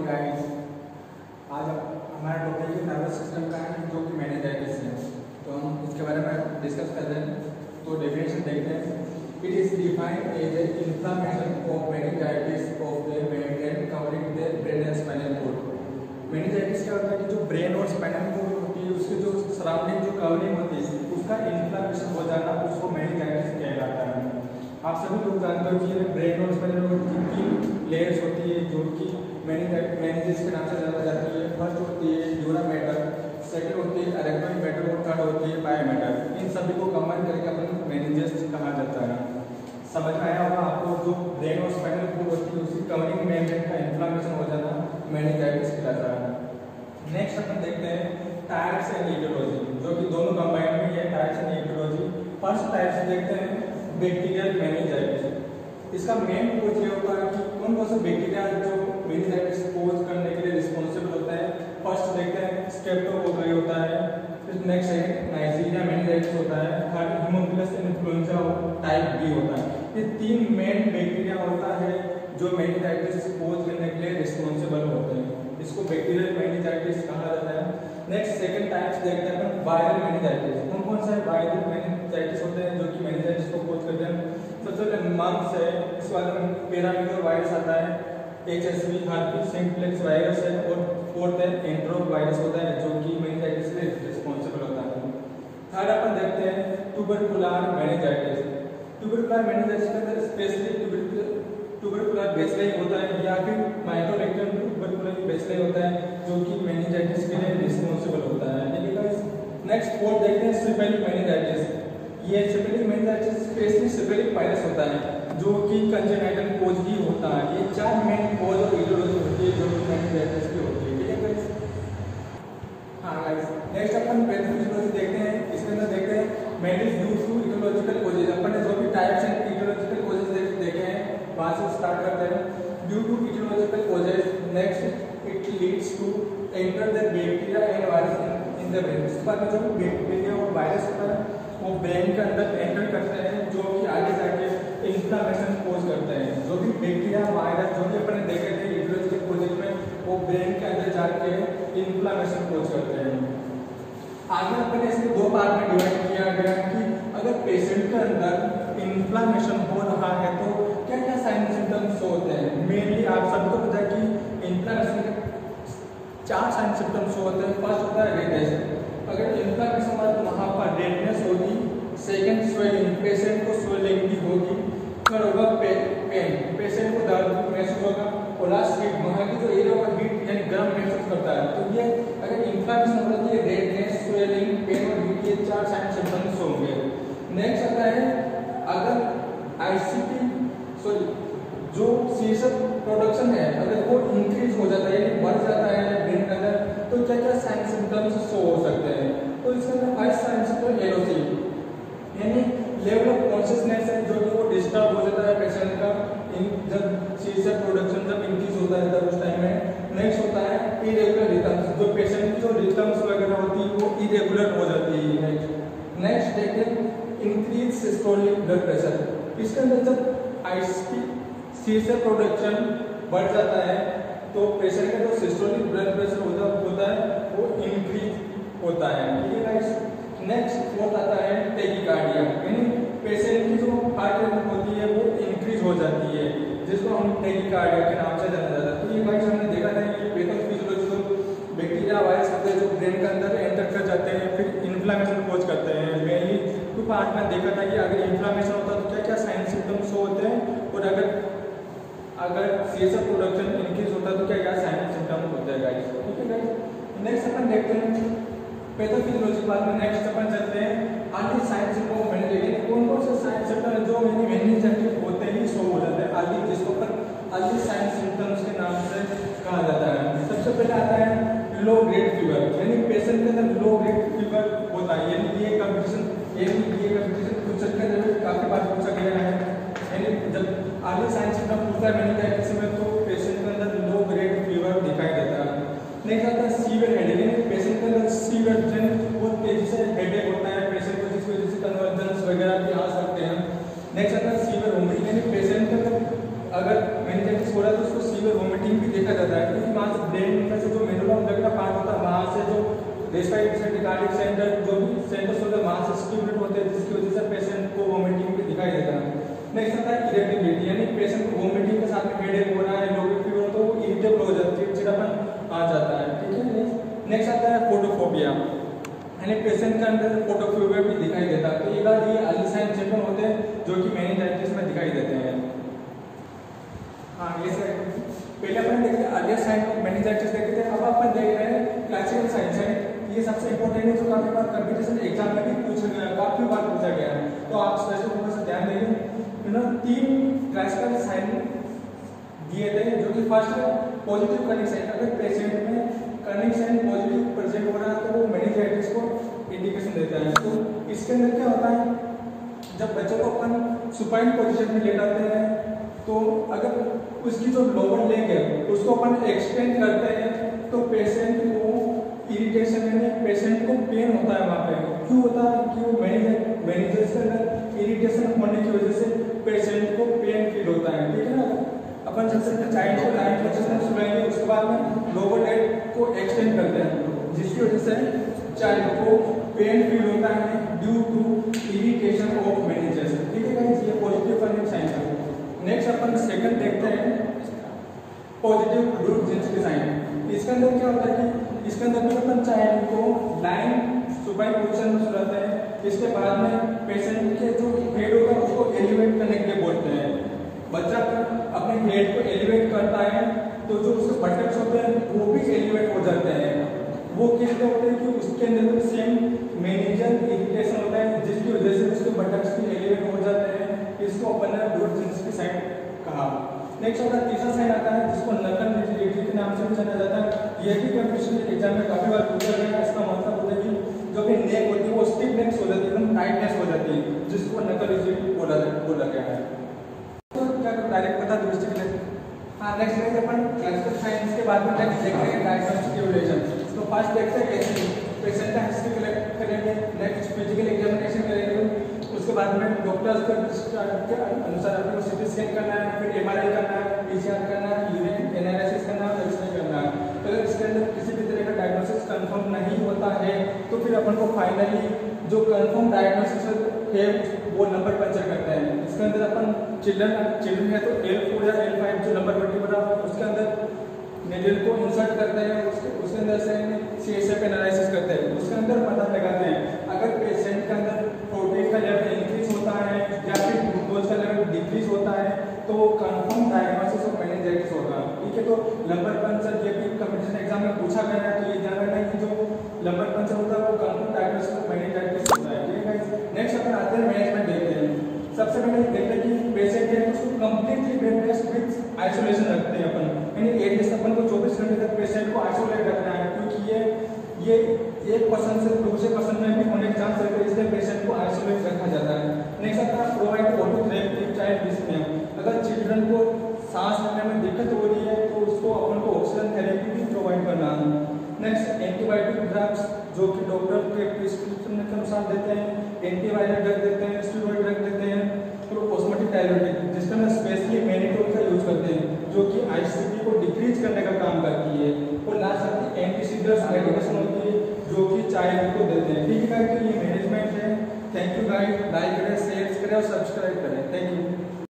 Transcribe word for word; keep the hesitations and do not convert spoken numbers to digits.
Guys, आज हमारा topic है नर्वस सिस्टम का है जो कि मेनिंजाइटिस है। तो हम इसके बारे में डिस्कस कर रहे हैं। तो डेफिनेशन देखते हैं। It is defined as a inflammation of meningitis of the membrane covering the brain and spinal cord. Meningitis क्या होता है कि जो ब्रेन और स्पाइनल कॉर्ड होती है उसके जो सराउंडिंग जो कवरिंग होती है उसका इन्फ्लेमेशन हो जाना, उसको मेनिंजाइटिस कहलाता है। आप सभी लोग जानते हो कि ब्रेन और स्पाइनल कॉर्ड की तीन लेयर्स होती है जो कि मेनिंजाइटिस के नाम से जानी जाती है। फर्स्ट होती है ड्यूरा मैटर, सेकंड होती है अरेक्टोइड मैटर और थर्ड होती है पाया मैटर। इन सभी को कंबाइन करके अपन मेनिंजेस कहा जाता है। समझ में आया होगा आपको। जो ब्रेन और स्पाइनल कॉर्ड होती है उसकी कवरिंग मेम्ब्रेन का इन्फ्लेमेशन हो जाना मेनिंजाइटिस कहलाता है। नेक्स्ट अपन देखते हैं टाइप्स एंड ईटियोलॉजी, जो कि दोनों कंबाइन में है, types and aetiology. First type से देखते हैं बैक्टीरियल मेनिंजाइटिस। इसका मेन कोज ये होता है कि कौन कौन से बैक्टीरिया जो मेनिंजाइटिस कोज करने के लिए रिस्पॉन्सिबल होता है। फर्स्ट देखते हैं स्ट्रेप्टोकोकस होता है, फिर नेक्स्ट है नाइजीरिया मेनिंजाइटिस होता है, third Haemophilus influenzae type B होता है। ये तीन मेन बैक्टीरिया होता है जो मेनिंजाइटिस कोज करने के लिए रिस्पॉन्सिबल होते हैं। इसको बैक्टीरियल मेनिंजाइटिस कहा जाता है। नेक्स्ट सेकंड टाइप्स देखते हैं अपन वायरल मेनिंजाइटिस। कौन कौन सा वायरल मेनिंजाइटिस होते हैं जो कि मेनिंजाइटिस को कोज करते हैं। सबसे पहले मम्स है, इसके बाद पैरामीटर वायरस आता है, एचएसवी हार्पी सिम्प्लेक्स वायरस है, और फोर्थ है एंट्रो वायरस होता है जो कि मेनिंजाइटिस के रिस्पॉन्सिबल होता है। थर्ड अपन देखते हैं ट्यूबरकुलर मेनिंजाइटिस। ट्यूबरकुलर मेनिंजाइटिस के अंदर स्पेसिफिक ट्यूबरकुलर बेसिलस होता है या फिर माइकोबैक्टीरियम ट्यूबरकुलर बेसिलस होता है जो कि मेनिंजाइटिस के लिए रिस्पॉन्सिबल होता है। ठीक है गाइस। नेक्स्ट फोर्थ देखते हैं सिफिलिक मेनिंजाइटिस। ये syphilitic meningitis specially syphilitic virus होता है जो कि कंजेनाइटल कोज ही होता है। ये चार मेन कोज और ईटियोलॉजी होती है जो कि मेनिंजाइटिस की होती है। ठीक है गाइस। हां गाइस, नेक्स्ट अपन पैथोफिजियोलॉजी देखते हैं। इसके अंदर देखते हैं mainly due to aetiological causes. अपन ने जो भी टाइप्स एंड ईटियोलॉजिकल कोजेस देखे हैं वहां से स्टार्ट करते हैं। Due to aetiological causes, next it leads to enter the bacteria and virus in the brain. इसके बाद जो बैक्टीरिया और वायरस होता है वो ब्रेन के अंदर एंटर करते हैं जो कि आगे जाके इन्फ्लेमेशन कोज करते हैं। जो भी बैक्टीरिया वायरस जो भी अपने देखे थे ईटियोलॉजिकल कोजेस में वो ब्रेन के अंदर जाके इन्फ्लेमेशन कोज करते हैं। आगे अपने इसको दो पार्ट में डिवाइड किया गया कि अगर पेशेंट के अंदर इन्फ्लेमेशन हो रहा है तो क्या क्या साइन सिम्टम्स होते हैं। मेनली आप सबको पता है कि इन्फ्लेमेशन के चार साइन सिम्टम्स होते हैं। फर्स्ट होता है रेडनेस। अगर इन्फ्लेमेशन हुआ तो वहाँ पर रेडनेस होगी। सेकंड स्वेलिंग, पेशेंट को स्वेलिंग भी होगी। थर्ड होगा पेन, पेशेंट को दर्द महसूस होगा। और लास्ट हीट, वहाँ की जो एरिया होगा हीट यानी गर्म महसूस करता है। तो ये अगर इन्फ्लेमेशन होता है तो ये रेडनेस, स्वेलिंग, पेन और हीट ये चार साइन सिम्टम्स होंगे। नेक्स्ट आता है अगर आईसीपी सॉरी जो सीएसएफ प्रोडक्शन है अगर वो इंक्रीज हो जाता है यानी बढ़ जाता है ब्रेन के अंदर तो क्या क्या साइन सिम्टम्स शो हो सकते हैं। तो इसके अंदर फर्स्ट साइन सिम्टम एलओसी यानी लेवल ऑफ कॉन्शियसनेस है जो कि वो डिस्टर्ब हो जाता है पेशेंट का इन जब सीएसएफ प्रोडक्शन जब इंक्रीज होता है तब उस टाइम में। नेक्स्ट होता है इरेगुलर रिथम्स, जो पेशेंट की जो रिथम्स वगैरह होती है वो इरेगुलर हो जाती है। नेक्स्ट देखते हैं इंक्रीज सिस्टोलिक ब्लड प्रेशर। इसके अंदर जब आईसीपी सीएसएफ प्रोडक्शन बढ़ जाता है तो पेशेंट का जो सिस्टोलिक ब्लड प्रेशर होता होता है वो इंक्रीज होता है। ठीक है गाइस। नेक्स्ट फोर्थ आता है टेकिकार्डिया यानी पेशेंट की जो हार्ट रेट होती है वो इंक्रीज हो जाती है जिसको हम टेकिकार्डिया के नाम से जाना जाता है। तो ये गाइस हमने देखा था कि पैथोफिजियोलॉजी जो बैक्टीरिया वायरस होते हैं जो ब्रेन के अंदर एंटर कर जाते हैं फिर इन्फ्लेमेशन कोज करते हैं। मेनली टू पार्ट में देखा था कि अगर इन्फ्लेमेशन होता है तो क्या क्या साइन सिम्टम्स होते हैं और अगर अगर सीएसएफ प्रोडक्शन इंक्रीज होता है तो क्या क्या साइन सिम्टम होते हैं गाइस। ठीक है गाइस। नेक्स्ट अपन देखते हैं पैथोफिजियोलॉजी बाद में। नेक्स्ट अपन चलते हैं early sign symptom of meningitis. कौन कौन से साइन सिम्टम जो मेनिंजाइटिस होते ही शो हो जाते हैं अर्ली, जिसको अपन अर्ली साइन सिम्टम्स के नाम से कहा जाता है। सबसे पहले आता है लो ग्रेड फीवर यानी पेशेंट के अंदर लो ग्रेड फीवर होता है। यानी ये कंपटीशन यानी ये कंपटीशन पूछा गया काफी बार पूछा गया है। यानी जब अर्ली साइन सिम्टम पूछता है मेनिंजाइटिस में तो पेशेंट के अंदर लो ग्रेड फीवर दिखाई देता है। नेक्स्ट आता है सीवियर हेडेक यानी पेशेंट के अंदर सीवियर जन बहुत तेजी से हेडेक होता है पेशेंट को जिसकी वजह से कन्वर्जन्स वगैरह भी आ सकते हैं। नेक्स्ट आता है सीवियर वोमिटिंग यानी पेशेंट के अंदर अगर मेनिंजाइटिस हो रहा है तो उसको सीवियर वोमिटिंग भी देखा जाता है, क्योंकि वहाँ से ब्रेन में से जो मेडुला ऑब्लेंगा पार्ट होता है वहाँ से जो रेस्पिरेटरी कार्डियक सेंटर जो भी सेंटर्स होते हैं वहाँ से स्टिमुलेट होते हैं, जिसकी वजह से पेशेंट को वोमिटिंग भी दिखाई देता है। नेक्स्ट आता है इरिटेबिलिटी, यानी पेशेंट को वोमिटिंग के साथ में हेडेक हो रहा है, लो बीपी हो तो वो इरिटेबल हो जाती है, चिड़चिड़ापन आ जाता है। ठीक है। नेक्स्ट आता है फोटोफोबिया, यानी पेशेंट के अंदर फोटोफोबिया भी दिखाई देता है। तो ये बार ये अर्ली साइन सिम्टम होते हैं जो कि मेनिंजाइटिस में दिखाई देते हैं। हाँ, ये सर पहले अपन देखते हैं अर्ली साइन ऑफ मेनिंजाइटिस देखते थे, अब अपन देख रहे हैं क्लासिकल साइंस है। ये सबसे इंपॉर्टेंट है, जो काफी बार कंपटीशन एग्जाम में भी पूछा गया, काफी बार पूछा गया है, तो आप स्पेशल थोड़ा सा ध्यान देंगे। इन्होंने तीन क्लासिकल साइन दिए थे, जो कि फर्स्ट है पॉजिटिव कर्निंग साइन। अगर पेशेंट में कर्निंग साइन पॉजिटिव प्रेजेंट हो रहा है तो वो मेनिंजाइटिस को इंडिकेशन देता है। तो इसके अंदर क्या होता है, जब बच्चे को अपन सुपाइन पोजीशन में लेटाते हैं तो अगर उसकी जो लोअर लेग है उसको अपन एक्सटेंड करते हैं तो पेशेंट को इरिटेशन यानी पेशेंट को पेन होता है वहाँ पे। क्यों होता है कि वो मेनिंजाइटिस के अंदर इरिटेशन होने की वजह से पेशेंट को पेन फील होता है। ठीक है ना। अपन जब से चाइल्ड को लाइट पोजीशन में सुलाएंगे उसके बाद में लोअर लेग को एक्सटेंड करते हैं, जिसकी वजह से चाइल्ड को पेन फील होता है due to irritation of meningitis. ठीक है गाइस, ये पॉजिटिव कर्निंग साइन है। नेक्स्ट अपन सेकंड देखते हैं पॉजिटिव रूट डेंसिटी साइन। इसके अंदर क्या होता है कि इसके अंदर भी अपन चाइल्ड को लाइन सुपाइन पोजीशन में सुलाते हैं, इसके बाद में पेशेंट के जो हेड होगा उसको एलिवेट करने के लिए बोलते हैं। बच्चा अपने हेड को एलिवेट करता है तो जो उसके बटक्स होते हैं वो भी एलिवेट हो जाते हैं। वो किस लिए होते हैं कि उसके अंदर भी सेम मेनिंजियल इरिटेशन होता है, जिसकी वजह से उसके बटक्स भी एलिवेट हो जाते हैं। इसको अपन ने रूट डेंसिटी साइन कहा। नेक्स्ट होता है तीसरा साइन आता है जिसको नकल रिजिडिटी के नाम से भी जाना जाता है। ये भी कंपटीशन एग्जाम में काफी बार पूछा गया है। इसका मतलब होता है कि जो भी नेक होती है वो स्टिफनेस हो जाती है, एकदम टाइटनेस हो जाती है, जिसको नकल रिजिडिटी बोला बोला गया है। तो क्या डायरेक्ट बता दो इसके लिए। हाँ, नेक्स्ट देखते अपन क्लासिकल साइंस के बाद में नेक्स्ट देखते हैं डायग्नोस्टिक इवैल्यूएशन। तो फर्स्ट देखते हैं कैसे पेशेंट का हिस्ट्री कलेक्ट करेंगे, नेक्स्ट फिजिकल एग्जामिनेशन करेंगे, उसके बाद में डॉक्टर्स के अनुसार आपको सीटी स्कैन करना है, फिर एमआरआई करना है, पीसीआर करना है, यूरिन एनालिसिस करना है, एक्सरे करना है। तो अगर इसके अंदर किसी भी तरह का डायग्नोसिस कंफर्म नहीं होता है तो फिर अपन को फाइनली जो कंफर्म डायग्नोसिस है वो नंबर पंचर करते हैं। इसके अंदर अपन चिल्ड्रन चिल्ड्रन है तो एल फोर या एल फाइव जो नंबर ट्वेंटी बना उसके अंदर नेडल को इंसर्ट करते हैं, उसके उसके अंदर से सीएसएफ एनालिसिस करते हैं, उसके अंदर पता लगाते हैं अगर पेशेंट के अंदर प्रोटीन का लेवल इंक्रीज होता है या फिर ग्लूकोज का लेवल डिक्रीज होता है तो कंफर्म डायग्नोसिस ऑफ मेनिंजाइटिस होगा। ठीक है। तो नंबर पंचर ये भी कंपटीशन एग्जाम में पूछा गया है, तो ये ध्यान रखना है कि जो नंबर पंचर होता है वो कंफर्म डायग्नोसिस ऑफ मेनिंजाइटिस होता है। ठीक है। नेक्स्ट अपन आते हैं मैनेजमेंट देखते हैं। सबसे पहले देखते हैं कि पेशेंट है उसको completely bed rest with isolation रखते हैं अपन, यानी एटलीस्ट अपन को चौबीस घंटे तक पेशेंट को आइसोलेट रखना है, क्योंकि ये ये एक पर्सन से दूसरे पर्सन में भी होने के चांस रहते हैं, इसलिए पेशेंट को आइसोलेट रखा जाता है। नेक्स्ट आता है provide autotherapy in child dyspnoea. अगर चिल्ड्रन को सांस लेने में दिक्कत हो रही है तो उसको अपन को ऑक्सीजन थेरेपी भी प्रोवाइड करना है। नेक्स्ट एंटीबायोटिक ड्रग्स जो कि डॉक्टर के प्रिस्क्रिप्शन के अनुसार देते हैं, एंटीवायरल ड्रग देते हैं, स्टेरॉइड ड्रग देते हैं, फिर ऑस्मोटिक डायलिटिक जिसमें हम स्पेशली मैनिटोल का यूज करते हैं जो कि आईसीपी को डिक्रीज करने का काम करती है, और लास्ट आपकी एंटीसीडर्स मेडिकेशन होती है जो कि चाइल्ड को देते हैं। ठीक है, तो ये मैनेजमेंट है। थैंक यू गाइस, लाइक करें, शेयर करें और सब्सक्राइब करें। Thank you.